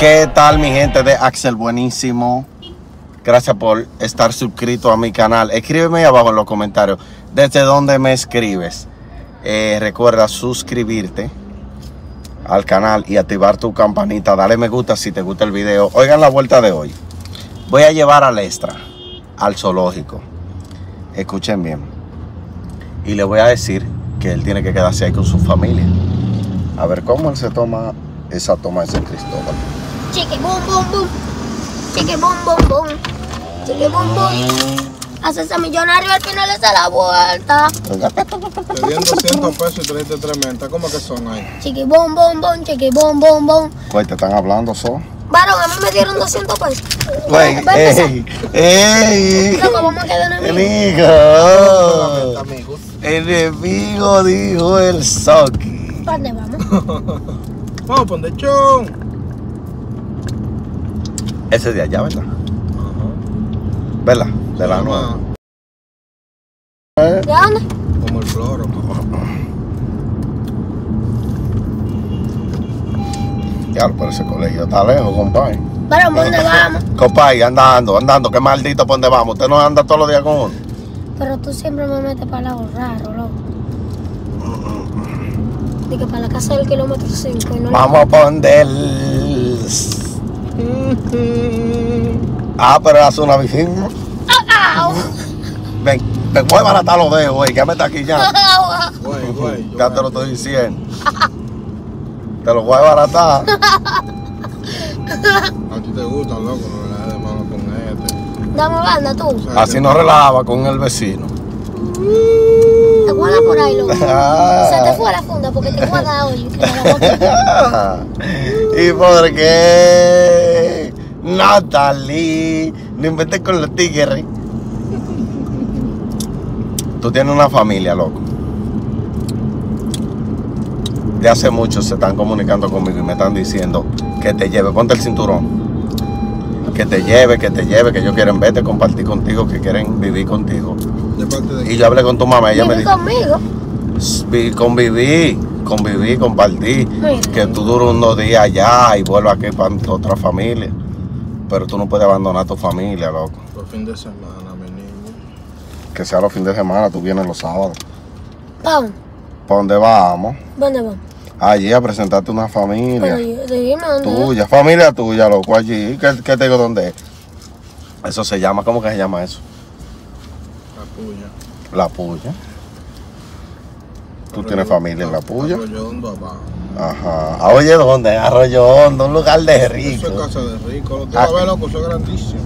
¿Qué tal, mi gente de Axel Buenísimo? Gracias por estar suscrito a mi canal. Escríbeme ahí abajo en los comentarios desde dónde me escribes. Recuerda suscribirte al canal y activar tu campanita. Dale me gusta si te gusta el video. Oigan la vuelta de hoy. Voy a llevar al extra al zoológico. Escuchen bien. Y le voy a decir que él tiene que quedarse ahí con su familia. A ver cómo él se toma esa toma de San Cristóbal. Chiqui boom boom boom. Chiqui boom boom boom. Chiqui boom boom. Hacerse millonario al final es a la vuelta. Te dieron 200 pesos y te diste 3 ¿Cómo que son ahí? Chiqui boom boom boom. Chiqui boom boom boom. Pues te están hablando, ¿so? Varón, a mí me dieron 200 pesos. Güey, ¡ey! Loco, vamos a quedar enemigos. Enemigo. Enemigo, dijo el Soki. ¿Para dónde vamos? Vamos a poner chon. Ese de allá, ¿verdad? Ajá. ¿Verdad? De la nueva. ¿De dónde? Como el floro. Ya, pero ese colegio está lejos, compadre. Varón, ¿para dónde vamos? Compadre, andando, qué maldito, ¿para dónde vamos? Usted no anda todos los días con uno. Pero tú siempre me metes para lado raro, loco. De que para la casa del kilómetro 5 y no. Vamos a poner. Pero hace una visita. ¡Au! Ven, voy a baratar los dedos, güey, que me está aquí ya. Güey. Ya te lo estoy diciendo. Te lo voy a baratar. A ti te gusta, loco, no le das de mano con este. Dame banda tú. Así no relajaba con el vecino. Te guarda por ahí, loco. Se te fue la funda porque te guarda hoy. ¿Y por qué? Natalie, no inventé con los tigres. Tú tienes una familia, loco. De hace mucho se están comunicando conmigo y me están diciendo que te lleve, ponte el cinturón. Que te lleve, que ellos quieren verte, compartir contigo, que quieren vivir contigo. ¿De parte de Y yo hablé con tu mamá, ella me ¿Vive dijo, conmigo? conviví, compartí, Mira. que tú duras unos días allá y vuelvas aquí para otra familia. Pero tú no puedes abandonar tu familia, loco. Por fin de semana, mi niño. Que sea los fines de semana, tú vienes los sábados. Vamos. ¿Para dónde vamos? ¿Dónde vamos? Allí a presentarte una familia. Pero dime dónde. Tuya, familia tuya, loco, allí. ¿Qué te digo dónde es? Eso se llama, ¿cómo que se llama eso? La puya. La Puya. ¿Tú tienes familia en La Puya? Arroyo Hondo abajo. Ajá. Oye, ¿dónde? Arroyo Hondo, un lugar de rico. Eso es casa de rico. Tú vas a ver, loco, eso es grandísimo.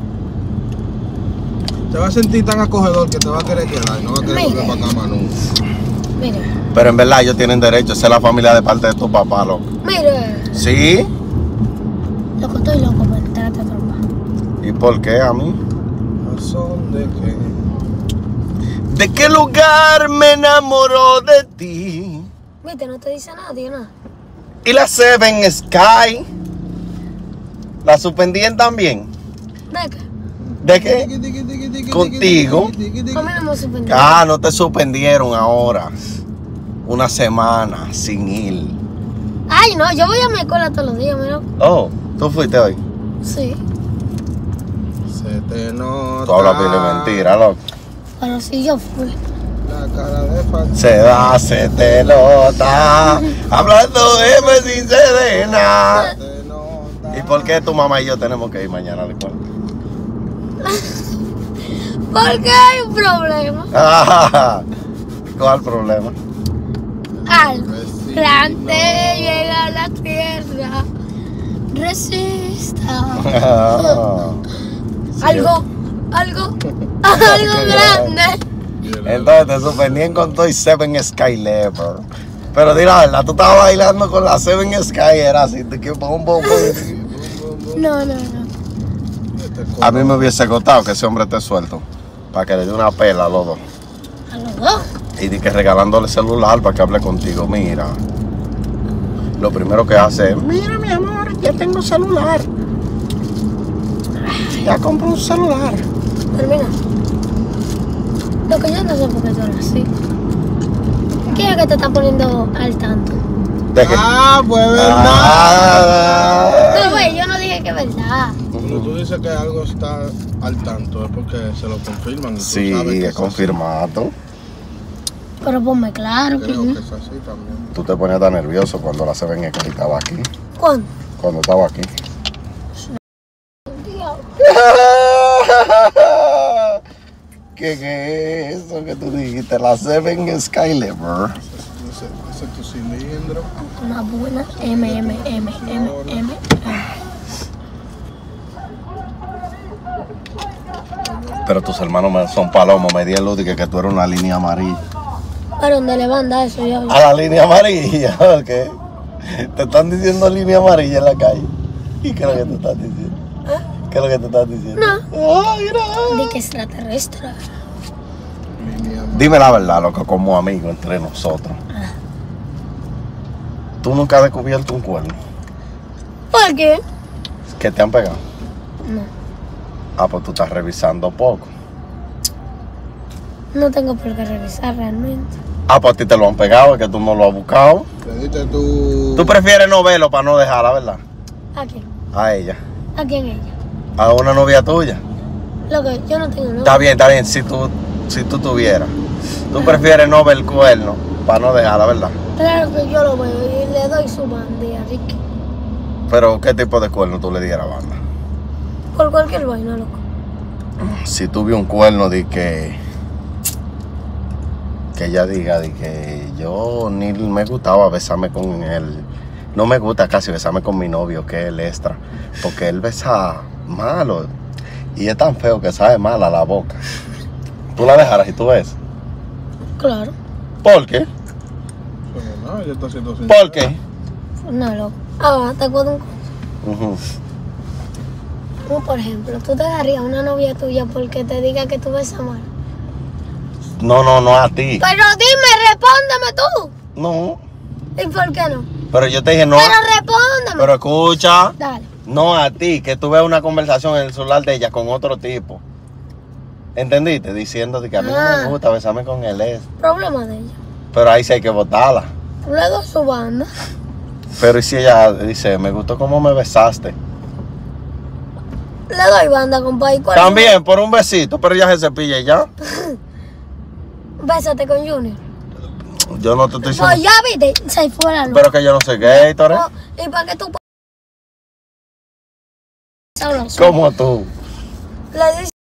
Te vas a sentir tan acogedor que te va a querer quedar. No va a querer volver para acá más nunca. Mire. Pero en verdad ellos tienen derecho a ser la familia de parte de tu papá, loco. Mire. ¿Sí? Loco, estoy loco por entrarte a trompar. ¿Y por qué a mí? ¿Razón de qué? ¿De qué lugar me enamoró de ti? Viste, no te dice nadie, nada. Y la Seven Sky. ¿La suspendían también? ¿De qué? ¿De qué? Contigo. A mí no me suspendió. Ah, no te suspendieron ahora. Una semana sin ir. Ay, no, yo voy a mi escuela todos los días, mira. Oh, ¿tú fuiste hoy? Sí. Se te nota. Tú hablas de mentira, loco. Pero sí, yo fui. La cara de falta. Se te nota. Hablando de sin sedena. Se te nota. ¿Y por qué tu mamá y yo tenemos que ir mañana a la escuela? Porque hay un problema. Ah, ¿cuál problema? Al grande llega a la tierra. Resista. Algo grande. Entonces te suspendían con todo y Seven Sky Leopard. Pero di la verdad, tú estabas bailando con la Seven Sky, era así, te que pum. No. A mí me hubiese gustado que ese hombre esté suelto, para que le dé una pela a los dos. A los dos. Y de que regalándole celular para que hable contigo. Mira, lo primero que hace es, mira mi amor, ya tengo celular. Ya compré un celular. Termina. Lo que yo no sé por qué tú eres así. ¿Qué es que te están poniendo al tanto? ¿De qué? Ah, pues verdad. Ah. No, güey, yo no dije que es verdad. Cuando tú dices que algo está al tanto es porque se lo confirman. Y tú Sí, sabes que es es así. confirmado. Pero ponme claro. Creo que es así también. Tú te ponías tan nervioso cuando la Seven estaba aquí. ¿Cuándo? Cuando estaba aquí. Diablo. ¿Qué es eso que tú dijiste? La Seven Skylever. Ese es tu cilindro. Una buena M. Pero tus hermanos son palomos, me dieron luz que tú eres una línea amarilla. ¿Para dónde le van a dar eso? Ya, A la línea amarilla, ¿ok? Te están diciendo línea amarilla en la calle. ¿Y qué es lo que te estás diciendo? ¿Qué es lo que te estás diciendo? No. Ay, mira. De que extraterrestre. Línea Dime la verdad, loco, como amigo entre nosotros. ¿Tú nunca has descubierto un cuerno ¿Por qué? que te han pegado? No. Ah, pues tú estás revisando poco. No tengo por qué revisar realmente. Ah, pues a ti te lo han pegado, es que tú no lo has buscado. Le diste tu... Tú prefieres no verlo para no dejarla, ¿verdad? ¿A quién? A ella. ¿A quién ella? A una novia tuya. Lo que yo no tengo Está bien, está bien. Si tú tuvieras. Tú prefieres no ver el cuerno para no dejarla, ¿verdad? Claro que yo lo veo y le doy su bandía, Ricky. Pero ¿qué tipo de cuerno tú le dieras, banda? Por cualquier vaina, loco. Si tuve un cuerno de que ella diga de que yo ni me gustaba besarme con él. No me gusta casi besarme con mi novio, que es el extra. Porque él besa malo. Y es tan feo que sabe mal a la boca. ¿Tú la dejaras y tú ves? Claro. ¿Por qué? Pero no, ella está haciendo sincera. ¿Por qué? No, loco. Ahora te acuerdo un cosa. Ujú. Como por ejemplo, tú te darías a una novia tuya porque te diga que tú besas mal. No a ti. Pero dime, respóndeme tú. No. ¿Y por qué no? Pero yo te dije no. Pero respóndeme. Pero escucha. Dale. No a ti, que tú ves una conversación en el celular de ella con otro tipo. ¿Entendiste? Diciendo que a mí no me gusta besarme con él. Problema de ella. Pero ahí sí hay que botarla. Tú le doy su banda. Pero ¿y si ella dice, me gustó cómo me besaste? Le doy banda, compadre. ¿Cuál es? También, por un besito, pero ya se cepilla y ya. Bésate con Junior. Yo no te estoy diciendo. Pues ya viste, se fuera loco. Pero que yo no soy gay, Tore. No, ¿y para qué tú Como tú. le dices?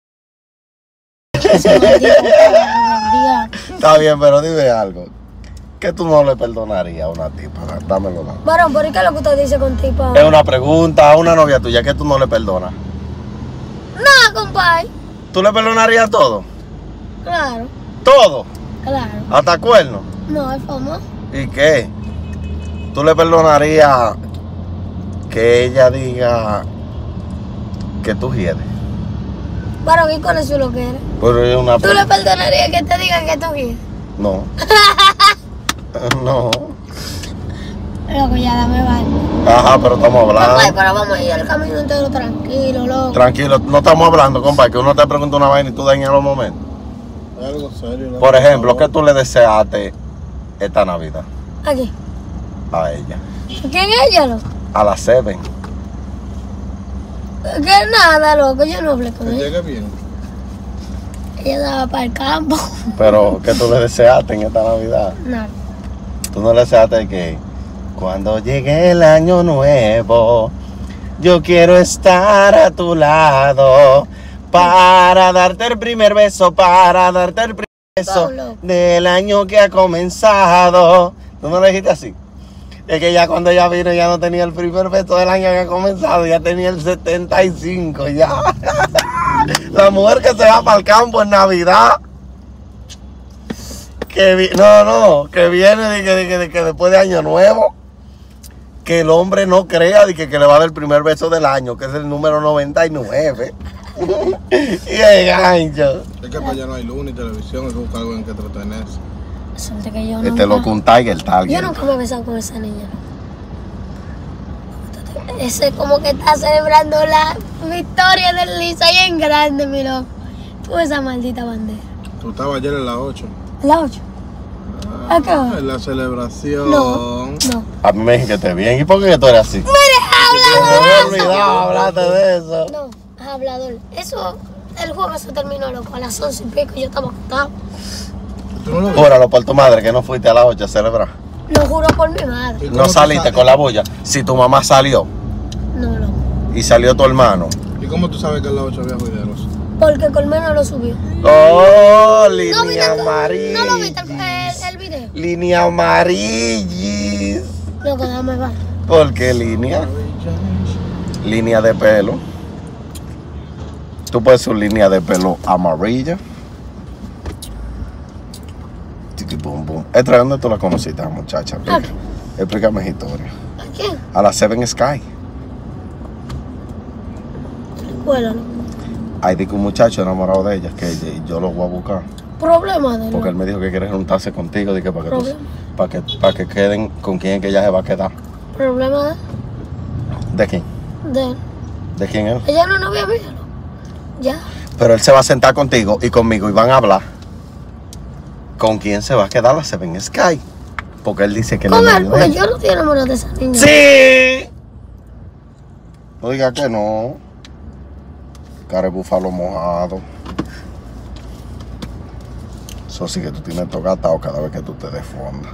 Ese maldito día. Está bien, pero dime algo. ¿Qué tú no le perdonarías a una tipa? Dámelo. Varón, ¿por qué es lo que usted dice con tipo? Es una pregunta a una novia tuya que tú no le perdonas. No, compadre. ¿Tú le perdonarías todo? Claro, Todo. claro. Hasta cuerno. No, es famoso. ¿Y qué? ¿Tú le perdonarías que ella diga que tú hieres? Varón, ¿y con eso lo que eres? Pero es una ¿Tú le perdonarías que te digan que tú quieres? No. No. Loco, ya dame vale. Ajá, pero estamos Compadre, hablando. pero vamos a ir al camino entero tranquilo, loco. Tranquilo, no estamos hablando, compadre, que uno te pregunta una vaina y tú dañas los momentos. Es algo serio. ¿no? Por ejemplo, ¿qué tú le deseaste esta Navidad Aquí. a ella? ¿Quién es ella, loco? A la Seven. Que nada, loco, yo no hablé con Que ella. llegue bien. Ella estaba para el campo. Pero, ¿qué tú le deseaste en esta Navidad? Nada. Tú no le deseaste que cuando llegue el año nuevo, yo quiero estar a tu lado para darte el primer beso, para darte el primer beso Pablo. del año que ha comenzado. ¿Tú no le dijiste así? Es que ya cuando ella vino ya no tenía el primer beso del año que ha comenzado, ya tenía el 75 ya. La mujer que se va para el campo en Navidad. Que viene de que después de Año Nuevo, que el hombre no crea de que le va a dar el primer beso del año, que es el número 99. Y el gancho. Es que para allá no hay luz ni televisión, hay que buscar algo en que entretenerse. Suerte que yo Este nunca... loco un Tiger Yo Tiger. nunca me he besado con esa niña. Ese es como que está celebrando la victoria del Licey en grande, mi loco. Tú esa maldita bandera. Tú estabas ayer en la 8. La 8. ¿A qué hora? En la celebración. No. No. A mí me dicen que esté bien. ¿Y por qué tú eres así? ¡Mire, Me hablador! había olvidado hablarte de eso. No, hablador. Eso, el juego se terminó, loco, a las 11 y pico y yo estaba acostado. ¿Tú no lo viste? Júralo por tu madre que no fuiste a las 8 a celebrar. Lo juro por mi madre. ¿Y No cómo tú saliste sabes? con la bulla. Si tu mamá salió No, loco. y salió tu hermano. ¿Y cómo tú sabes que en la 8 había juideros? Porque Colmeno lo subió. Oh, ¿No línea viste, amarilla. ¿no lo viste el video? Línea amarilla. Loco, déjame ver. ¿Por qué línea? Línea de pelo. Tú puedes usar línea de pelo amarilla. Tiki bum bum. ¿Dónde tú la conociste, muchacha? Aquí. Explícame esa historia. ¿A quién? A la Seven Sky. Escuela, loco. Hay de que un muchacho enamorado de ella, que yo lo voy a buscar. Problema de Porque él loco. me dijo que quiere juntarse contigo, de que para que, Problema. para que queden con quién es que ella se va a quedar. Problema ¿De quién? de él. ¿De quién él? Ella no es novia mía, loco. Ya. Pero él se va a sentar contigo y conmigo y van a hablar. ¿Con quién se va a quedar la Seven Sky? Porque él dice que Con no él, es porque yo no estoy enamorada de esa niña. ¡Sí! No diga que no. Cara de búfalo mojado. Eso sí que tú tienes todo gastado cada vez que tú te desfondas.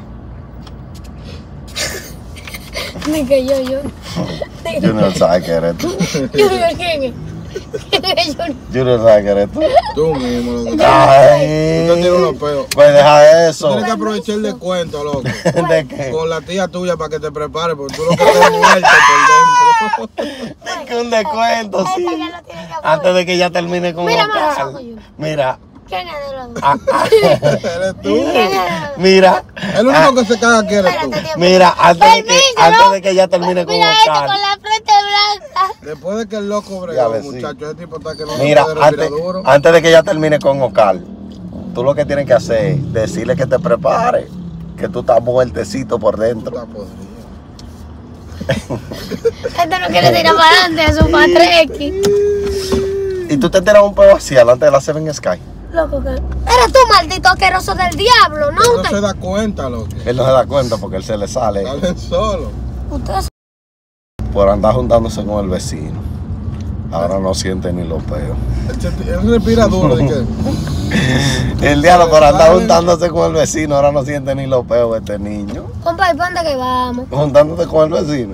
Ni que yo. Junior sabe que eres tú. Junior, ¿quién es? ¿Quién es Junior? Junior sabe que eres tú. Tú mismo, loco. Ay. Tú tienes unos peos. Pues deja Tú eso. tienes que aprovechar el descuento, loco. ¿De qué? Con la tía tuya para que te prepare, porque tú lo que estás muerto por dentro. Que un descuento, sí. Esta ya lo tiene que Antes de que ya termine con Mira, Oscar. mala sopa, Junior. Mira. ¿Quién es de los dos? Eres tú. ¿Quién es de los dos? Mira. El único que se caga aquí eres tú. Espérate, tiempo. Mira, Permiso, antes de que ya termine con Mira este Oscar. con la frente blanca. Después de que el loco Ya bregó, ves, sí. muchacho, ese tipo está que no Mira, se puede respirar duro. antes de que ya termine con Oscar, tú lo que tienes que hacer es decirle que te prepare, que tú estás muertecito por dentro. Está podrido. Este no quiere tirar para adelante, es un 3X. Y tú te tiras un pedo así delante de la Seven Sky. Loco, que. Eres tú, maldito asqueroso del diablo, ¿no? No Usted. se da cuenta, loco. Él no se da cuenta porque él se le sale Salen solo. Ustedes. por andar juntándose con el vecino. Ahora no siente ni los peos. Él respira duro, ¿de qué? El diablo por andar juntándose con el vecino, ahora no siente ni los peos este niño. Compa, ¿y para dónde que vamos? Juntándote con el vecino.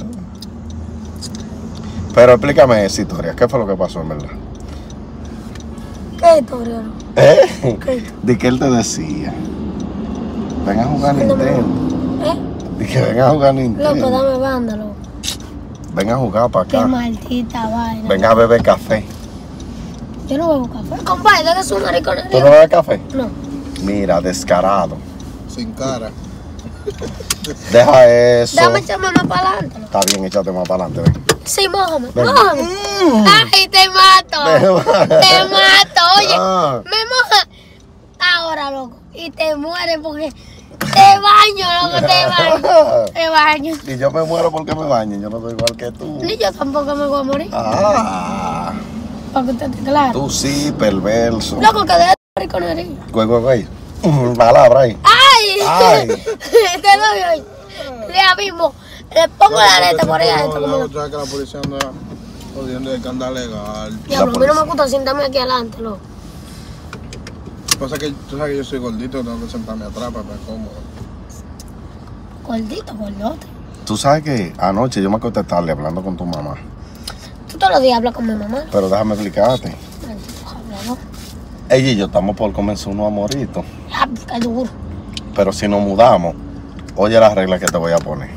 Pero explícame esa historia, ¿qué fue lo que pasó en verdad? ¿Qué historia? No? ¿Eh? ¿Qué? De que él te decía, ven a jugar Nintendo. ¿Eh? De que ven a jugar Nintendo. Loco, dame banda, loco. Ven a jugar para Qué acá. maldita vaina. Ven a beber café. Yo no bebo café. Compa, ¿de qué es un ¿Tú no mariconería? bebes café? No. Mira, descarado. Sin cara. Deja eso. Déjame echarme más para adelante. Está bien, échate más para adelante, ven. Sí, mójame. Ven. Mójame. Ay, te mato. Te mato. Oye, Ah. me moja ahora, loco. Y te mueres porque te baño, loco, te baño. Te baño. Y yo me muero porque me bañen, yo no soy igual que tú. Ni yo tampoco me voy a morir. Ah, Para que usted esté claro. tú sí, perverso. Loco, que de mariconería. Güey. Palabra ahí. ¡Ay! Ay. Te doy hoy. Ya mismo. Le pongo la neta por ahí adentro. como Tú sabes que la policía anda jodiendo de que anda legal. Diablo, a mí no me gusta sentarme aquí adelante, loco. Pasa que tú sabes que yo soy gordito, tengo que sentarme atrás para estar cómodo. Gordito, gordote. Tú sabes que anoche yo me acosté tarde hablando con tu mamá. Tú todos los días hablas con mi mamá. Pero déjame explicarte. Maldito hablador. Ella y yo estamos por comenzar unos amoritos. Ah, qué duro. Pero si nos mudamos, oye las reglas que te voy a poner.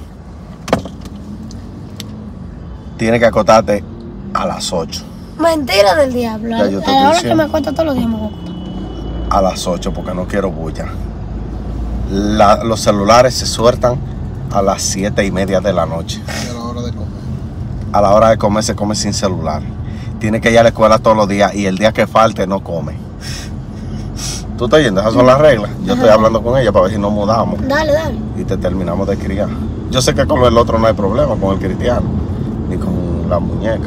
Tienes que acostarte a las 8. Mentira del diablo. Ya, yo te A estoy la hora que diciendo. me acuesto todos los días me voy a acostar. A las 8 porque no quiero bulla. Los celulares se sueltan a las 7:30 de la noche. Y a la hora de comer. A la hora de comer se come sin celular. Tiene que ir a la escuela todos los días y el día que falte no come. ¿Tú estás oyendo? Esas son las reglas. Yo estoy hablando con ella para ver si nos mudamos Dale, dale. y te terminamos de criar. Yo sé que con el otro no hay problema, con el cristiano, ni con la muñeca.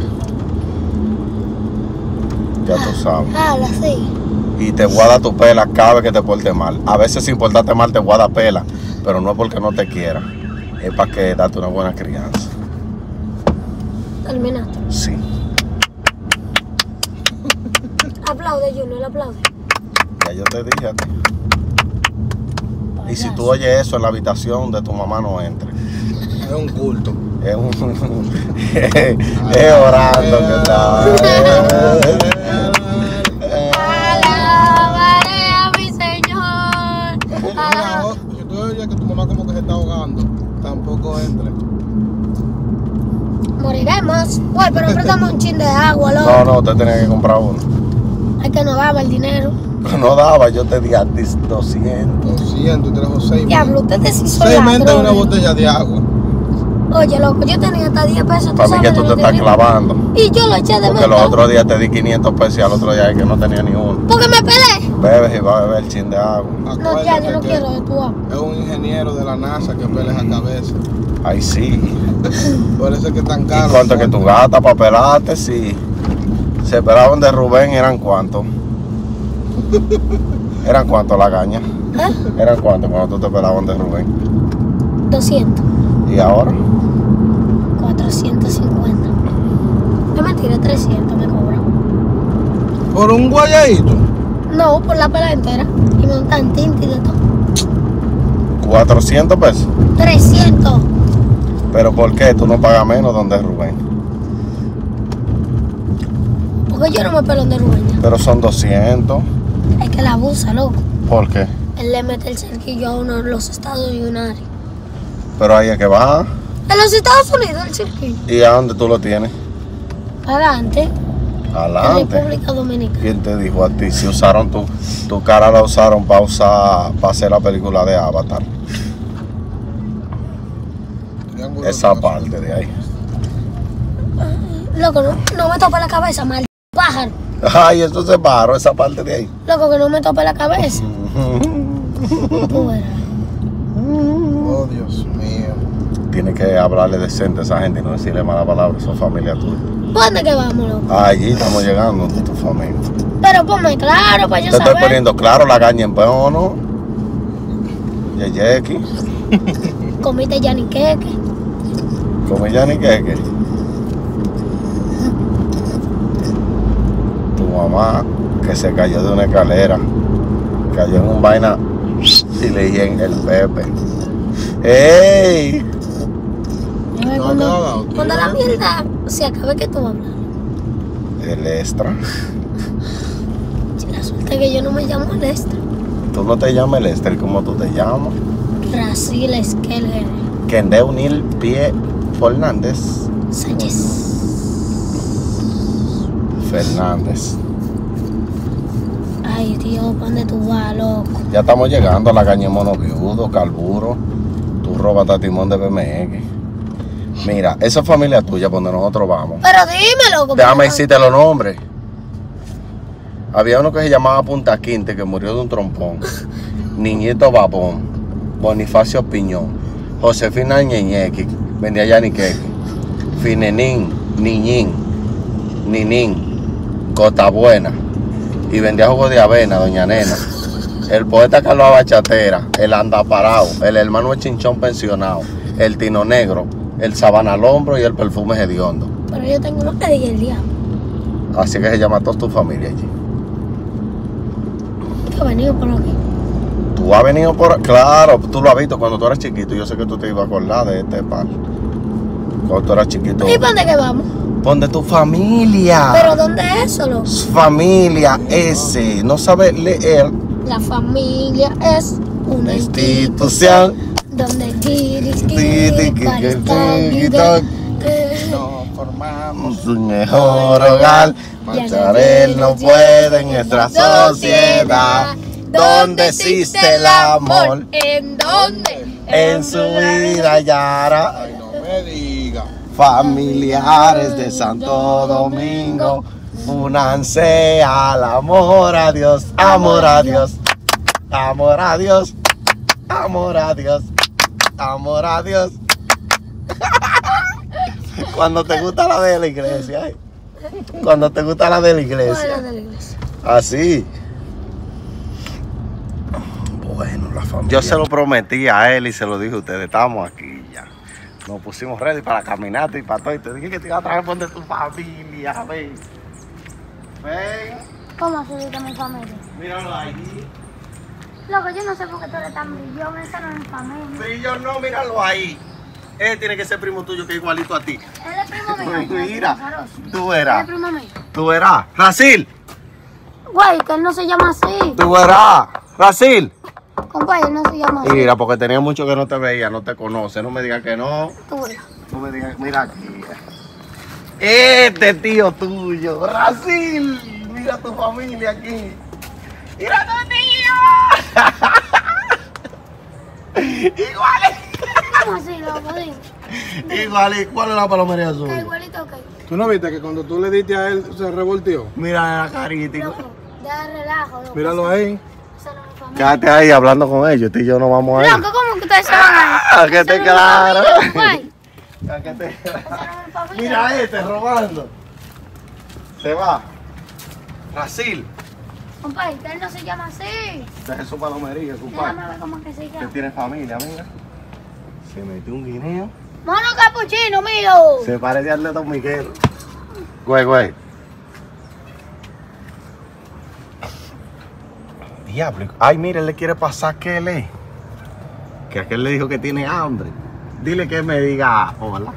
Ya tú sabes. Habla, sí. Y te voy a dar tu pela cada vez que te portes mal. A veces sin portarte mal te voy a dar pela, pero no es porque no te quiera. es para que date una buena crianza. Terminaste. Sí. Aplaude, Junior, aplaude. Ya yo te dije a ti. Y si tú oyes eso en la habitación de tu mamá, no entres. Es un culto. Es un... es orando que está. Alabaré a mi Señor. Si tú oyes que tu mamá como que se está ahogando, tampoco entre. Moriremos. Uy, pero préstame un chin de agua, loco. No, usted tenía que comprar uno. Es que no daba el dinero. No daba, yo te di a ti 200. 200 y trajo 6 Diablo, usted deshizo 6 la mentas y una droga. botella de agua. Oye, loco, yo tenía hasta 10 pesos. Para mí que tú te estás clavando. Y yo lo eché de Porque los menta. otros días te di 500 pesos y al otro día es que no tenía ni uno. Porque me pelé. Bebes y vas a beber el chin de agua. No, ya, yo no quiero de tu agua. Es un ingeniero de la NASA que pelea a cabeza. Ay, sí. Por eso es que es tan ¿Y caro. cuánto que tu gata para pelarte? Si se esperaban de Rubén, ¿eran cuánto? ¿Eran cuánto la caña? ¿Eh? ¿Eran cuánto cuando tú te esperaban de Rubén? 200. ¿Y ahora? 450. Es mentira, 300 me cobran. Por un guayadito. No, por la pela entera. Y me montan tinta y de todo. 400 pesos. 300. ¿Pero por qué tú no pagas menos donde es Rubén? Porque yo no me pelo de Rubén ya. Pero son 200. Es que la abusa, loco. ¿Por qué? Él le mete el cerquillo a uno de los Estados Unidos. Pero ahí es que va. En los Estados Unidos el cerquillo. ¿Y a dónde tú lo tienes? Adelante. En Adelante. República Dominicana. ¿Quién te dijo a ti? Si usaron tu cara, la usaron para hacer la película de Avatar. Esa parte de ahí. Loco, no me tope la cabeza, maldito pájaro. Ay, eso se paró, esa parte de ahí. Loco, que no me tope la cabeza. Tú verás. Oh, Dios mío. Tienes que hablarle decente a esa gente y no decirle mala palabra, son familia tuya. ¿Dónde que vamos, loco? Allí estamos llegando, tu familia. Pero ponme claro para yo Te estoy saber. poniendo claro la caña en peón, ¿no? Yeyeki, Comiste ya ni queque. como ya ni que. Tu mamá que se cayó de una escalera, cayó en un vaina y le dije en el Pepe. ¡Ey! Cuando la mierda se acabe, que tú vas a hablar. El extra. La suerte que yo no me llamo Lestra. Tú no te llamas el extra, ¿cómo tú te llamas? Brasil Esquelger Kende Unil Pie Fernández. Sánchez. Fernández. Ay, Dios, ¿para dónde tú vas, loco? Ya estamos llegando a la caña de Mono Viudo, Carburo. Tú robas a timón de BMX. Mira, esa es familia tuya, por donde nosotros vamos. Pero dime, loco. Déjame decirte los nombres. Había uno que se llamaba Punta Quinte, que murió de un trompón. Niñito Babón, Bonifacio Piñón, Josefina Ñeñequi, vendía Yaniquequi, Finenín, Niñín, Ninín, Gota Buena, y vendía jugo de avena, Doña Nena. El poeta Carlos Abachatera, el Andaparao, el hermano de Chinchón pensionado, el Tino Negro, el Sabana al hombro y el perfume hediondo. Pero yo tengo uno que diga el diablo. Así que se llama toda tu familia allí. Que ha venido por aquí. Tú has venido por... Claro, tú lo has visto cuando tú eras chiquito. Yo sé que tú te ibas a acordar de este par. Cuando tú eras chiquito. ¿Y para dónde que vamos? Ponte tu familia. ¿Pero dónde es eso, loco? Familia ese. No sabes leer. La familia es una Institución. donde guiris, Nos formamos Un mejor hogar. Marchar él no puede en nuestra sociedad. Donde existe el amor. ¿En dónde? En su vida hallará. Ay, no me diga. Familiares de Santo Domingo, únanse al amor a Dios, amor a Dios, amor a Dios, amor a Dios, amor a Dios. Cuando te gusta la de la iglesia, ¿eh? Cuando te gusta la de la iglesia, de la iglesia. así. Bueno, la familia. Yo se lo prometí a él y se lo dije a ustedes, estamos aquí ya. Nos pusimos ready para la caminata y para todo. Y te dije que te iba a traer por de tu familia, ven. Ven. ¿Cómo así de mi familia? Míralo ahí. Loco, yo no sé por qué tú eres tan brillón, esa no es mi familia. Brillo no, míralo ahí. Él tiene que ser primo tuyo que es igualito a ti. Él es primo mío. Mira, tú Él verás. es primo mío. Tú verás. Racil, Güey, que él no se llama así. tú verás. Racil. Compadre, él no se llama así. Mira, porque tenía mucho que no te veía, no te conoce. No me digas que no. Tú verás. No me digas, mira aquí. Este tío tuyo, Racil. Mira tu familia aquí. Mira tu tío. Igual. ¿Cómo así, loco? Dime. Igual. ¿Cuál es la palomería azul? ¿Está igualito que? ¿Tú no viste que cuando tú le diste a él se revolteó? Mira la carita. Loco, deja relajo, loco. Míralo ahí. Esa no es mi familia. Quédate ahí hablando con ellos. Tú y yo no vamos a ir. Loco, ¿cómo que ustedes se van a ir? Ah, que Esa te no es mi claro. familia, compadre. Que te Esa no es mi familia. Mira este robando. Se va. Racil. Compadre, que él no se llama así. Deja su palomería, Déjame compadre. ver cómo es que se Usted llama. tiene familia, mira. Se metió un guineo. Mono capuchino mío. Se parece al de Don Miguel. Güey. Diablo. Ay, mire, él le quiere pasar que él es. Que aquel le dijo que tiene hambre. Dile que me diga hola.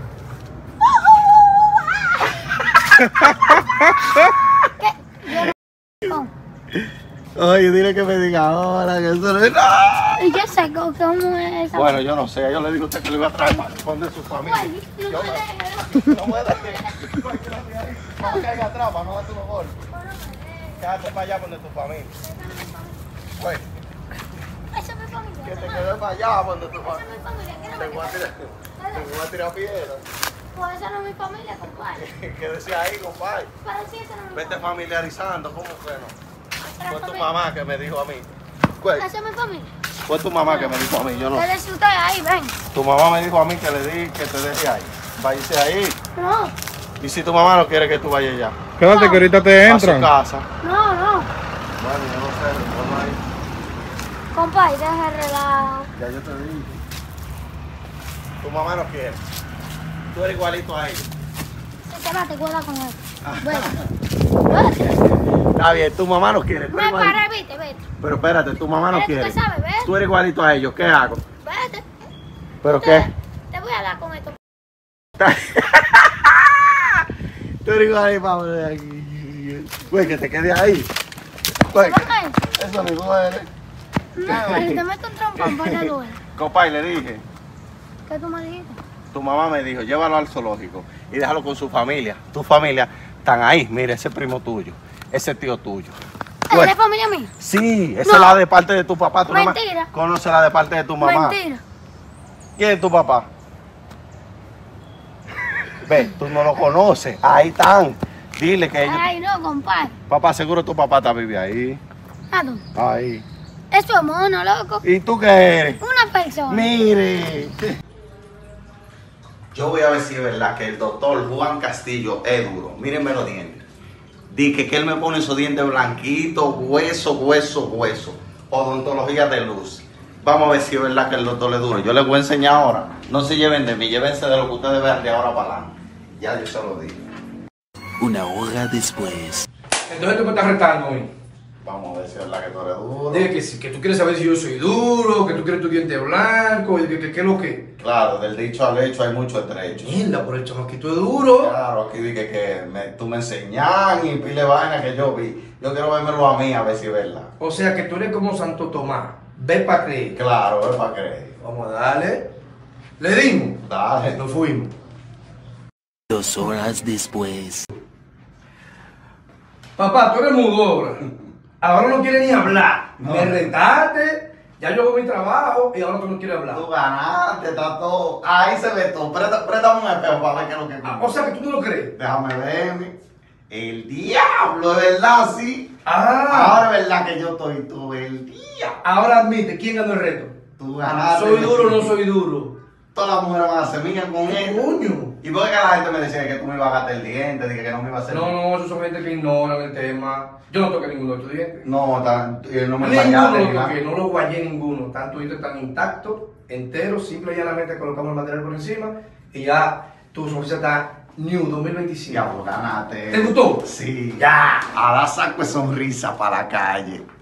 ¿Cómo? Oye, dile que me diga hola, que eso no es nada. Y yo sé cómo es esa. Bueno, yo no sé, yo le digo a usted que le iba a traer para responder su familia. Güey, no Yo me dejes. no me dejes. No caiga atrás para no darte unos golpes. Quédate para allá donde tu familia. Güey, Esa es mi familia. que te quedes para allá donde tu Esa es familia. mi familia. ¿Qué no Te me voy a tirar, te voy a tirar piedra. Pues esa no es mi familia, compadre. Quédese ahí, compadre. Para sí, esa no es mi Vete familia. familiarizando, ¿cómo que no? Esa Fue es tu mi mamá que me dijo a mí. Güey, Esa es mi familia. fue tu mamá que me dijo a mí, yo no. Quédese usted ahí, ven. Tu mamá me dijo a mí que le di que te deje ahí. Váyase ahí. No, Y si tu mamá no quiere que tú vayas allá, Quédate que ahorita te a su entran. casa. no. Bueno, yo no sé, vamos ahí. Compadre, deja el relajo. Ya yo te dije. Tu mamá no quiere. Tú eres igualito a ella. Si te va, te cuela con él. Vete. Está bien, tu mamá no quiere. tú eres Me igualito. paré, vete. Pero espérate, tu mamá no Tú quiere. qué sabes, ¿ves? Tú eres igualito a ellos, ¿qué hago? Vete. ¿Pero qué? Te voy a dar con esto. Tú eres igualito, vamos de aquí. Güey, que te quedes ahí. Güey, ¿Por qué? eso ni duele. No, y te meto un trompón para que duele. Compadre, le dije. ¿Qué tú me dijiste? Tu mamá me dijo, llévalo al zoológico y déjalo con su familia. Tu familia están ahí, mire, ese primo tuyo, ese tío tuyo. ¿Es Güey, de familia mía? sí, esa No. es la de parte de tu papá. Tu mamá Mentira. conoce la de parte de tu mamá. Mentira. ¿Quién es tu papá? Ve, tú no lo conoces. Ahí están. Dile que ellos... Ay, no, compadre. Papá, seguro tu papá está vive ahí. ¿A dónde? Ahí. Eso es mono, loco. ¿Y tú qué eres? Una persona. Mire. Yo voy a ver si es verdad que el doctor Juan Castillo es duro. Mírenme los dientes. Dice que él me pone esos dientes blanquitos, hueso. Odontología de luz. Vamos a ver si es verdad que el doctor es duro. Yo les voy a enseñar ahora. No se lleven de mí, llévense de lo que ustedes vean de ahora para adelante. Ya yo se lo digo. Una hora después. Entonces tú me estás retando hoy. Vamos a ver si es verdad que tú eres duro. Dime que, que tú quieres saber si yo soy duro, que tú quieres tu diente blanco, y que qué es lo que. Claro, del dicho al hecho hay mucho trecho. Mierda, por el chamaquito es duro. Claro, aquí dije que tú me enseñas y pile vaina que yo vi. Yo quiero vérmelo a mí a ver si es verdad. O sea que tú eres como Santo Tomás. Ve para creer. Claro, es para creer. Vamos a darle. Le dimos. Dale. Nos fuimos. 2 horas después. Papá, tú eres mudo ahora. Ahora no quieres ni hablar. No. Me retaste, ya yo hago mi trabajo y ahora tú no quieres hablar. Tú ganaste, está todo. Ahí se ve todo. Préstame un espejo para ver qué es lo que O sea que tú no lo crees. Déjame verme. El diablo, es verdad, sí. Ah, Ahora es verdad que yo estoy tú, el diablo. ahora admite, ¿quién ganó el reto? Tú ganaste. ¿Soy duro o no soy duro? Todas las mujeres van a hacer migas con él. Coño. ¿Y por qué la gente me decía que tú me ibas a gastar el diente? Dije que no me iba a hacer. No, esos son gente que ignoran el tema. Yo no toqué ninguno de tus dientes. No, no me Ninguno fallaste lo ni nada. toqué, no lo guayé ninguno. Tanto dientes están intactos, enteros, simple y llanamente colocamos el material por encima Y ya tu sonrisa está New 2025. Diablo, ganaste. ¿Te gustó? Sí. Ya. Ahora saco sonrisa para la calle.